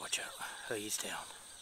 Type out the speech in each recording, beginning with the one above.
Watch out. Oh, he's down.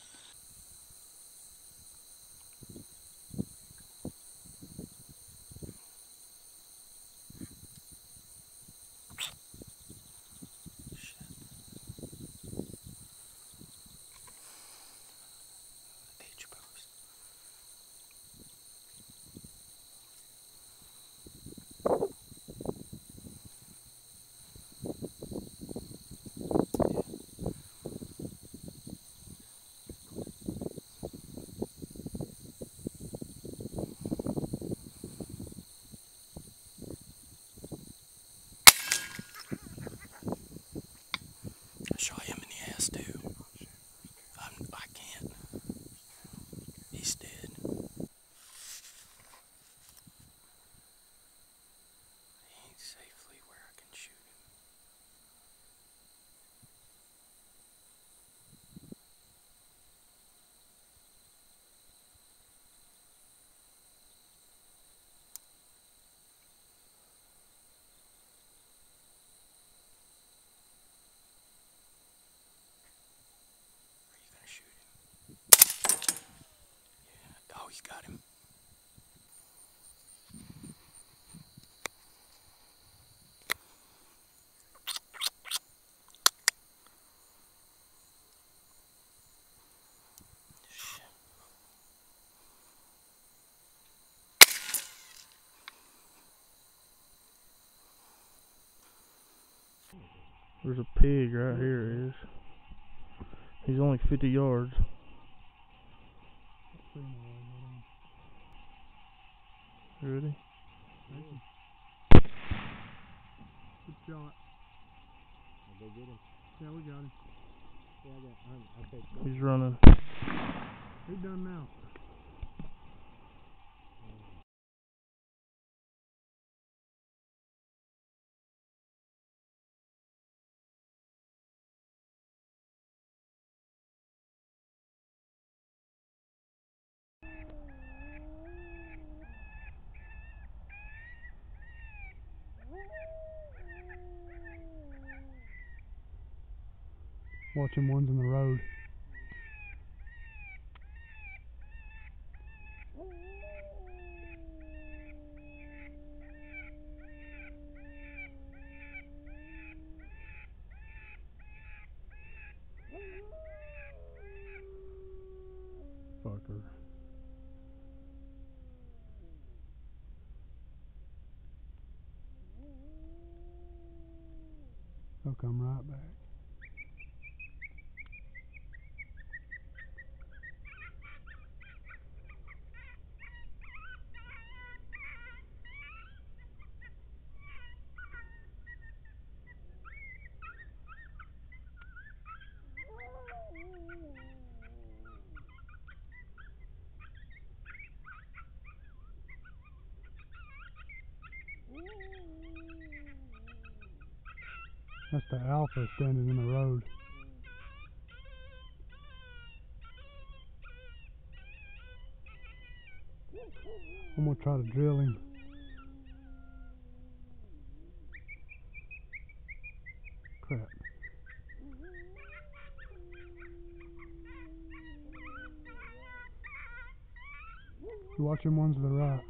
Shot him in the ass too. I can't. He's dead. He ain't safely where I can shoot him. Are you gonna shoot him? Yeah. Oh, he's got him. There's a pig right here, it is. He's only 50 yards. Ready? Good shot. Did they get him? Yeah, we got him. Yeah, I got him. He's running. He's done now. Watching ones in the road. Fucker. They'll come right back. That's the alpha standing in the road. I'm gonna try to drill him. Crap. You watching ones to the right.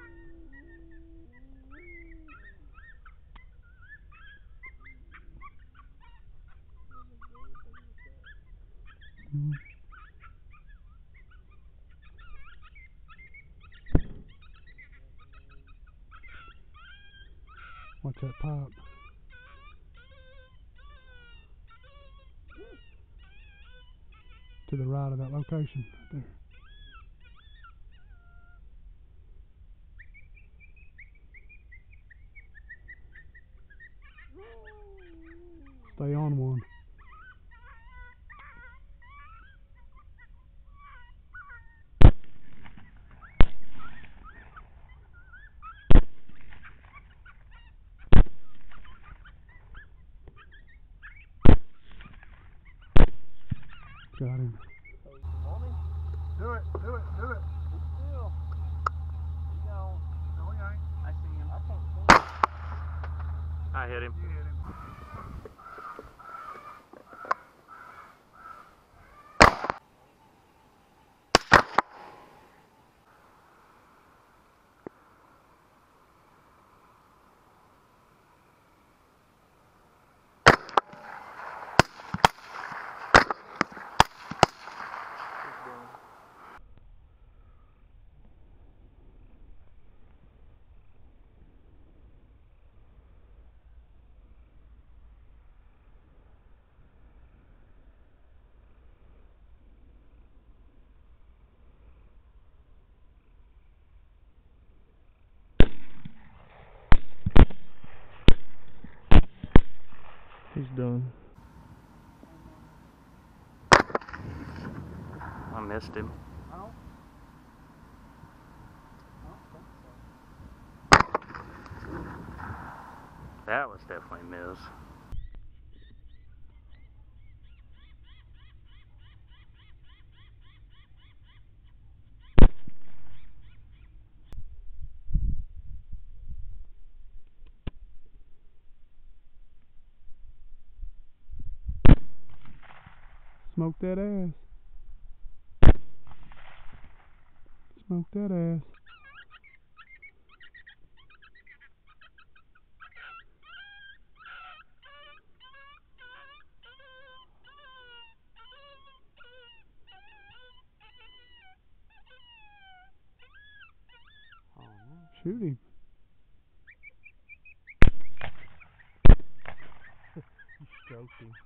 Watch that pipe. To the right of that location, right there. Stay on one. Got him. Do it, do it, do it. Still. He's gone. No, he ain't. I see him. I can't see him. I hit him. You hit him. He's done. I missed him. I don't think so. That was definitely a miss. Smoke that ass. Smoke that ass. Oh no. Shoot him. You stroked him.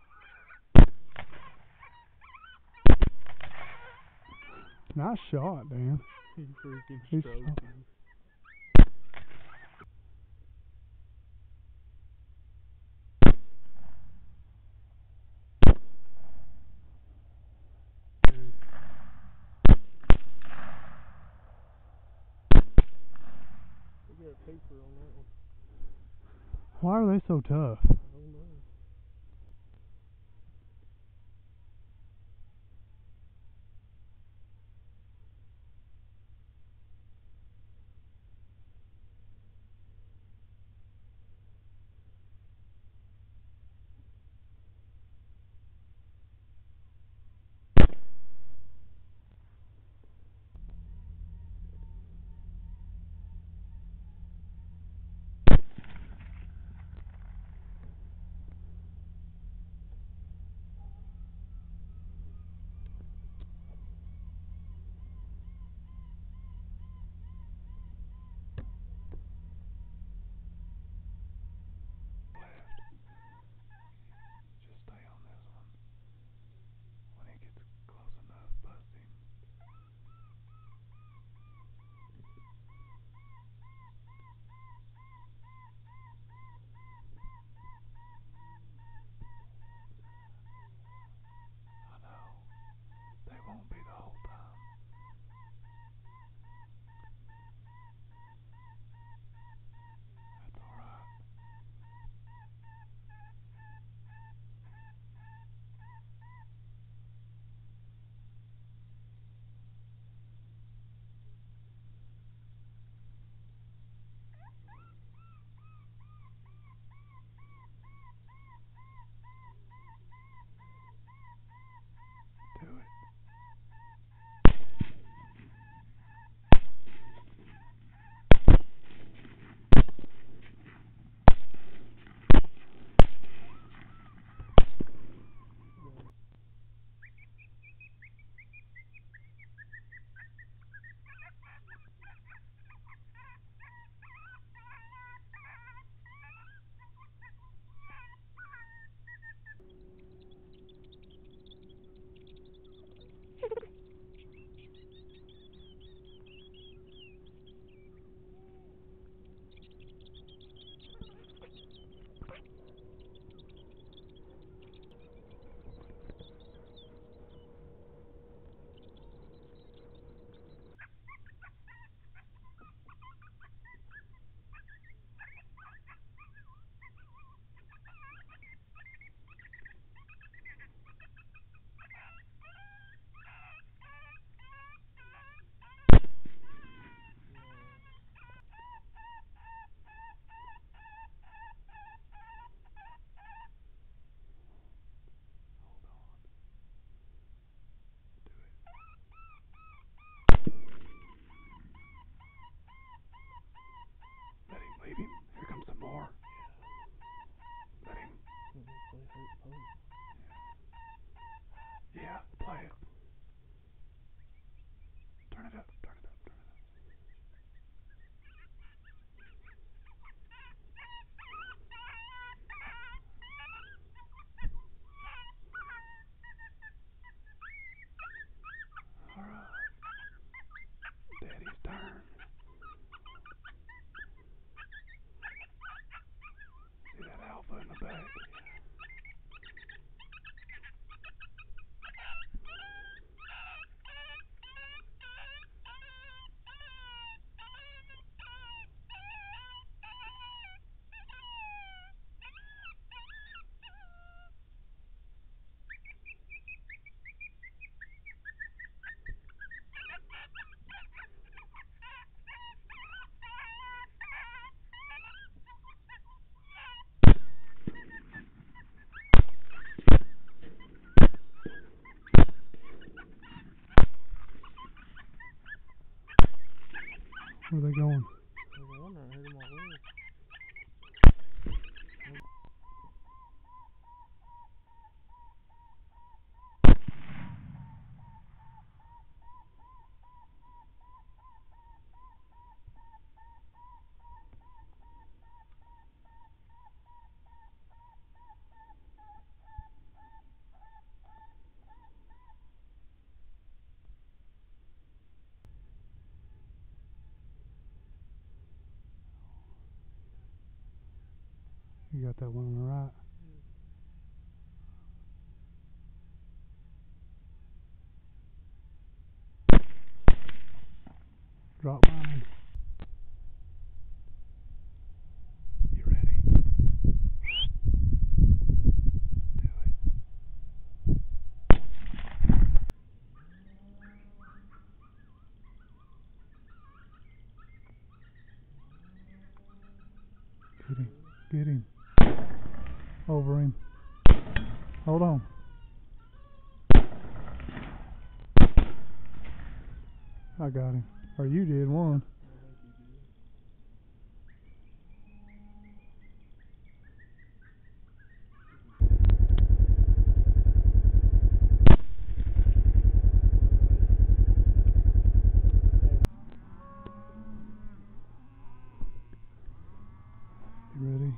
Nice shot, Dan. You freaking He's stroked so- him. We got a paper on that one. Why are they so tough? I don't know. You got that one on the right. Drop mine. You ready? Do it. Get him. Get him. Over him. Hold on. I got him. Or you did one. You ready?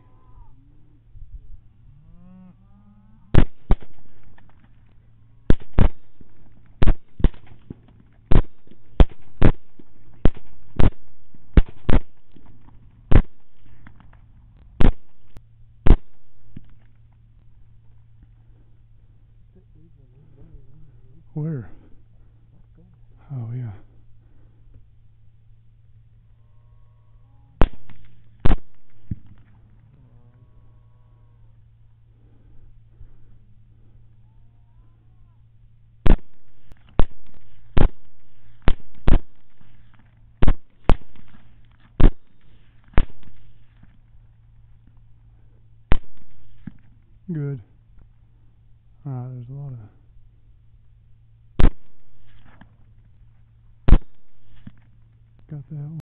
Where? Oh yeah. Good. Alright, there's a lot of... Got that one.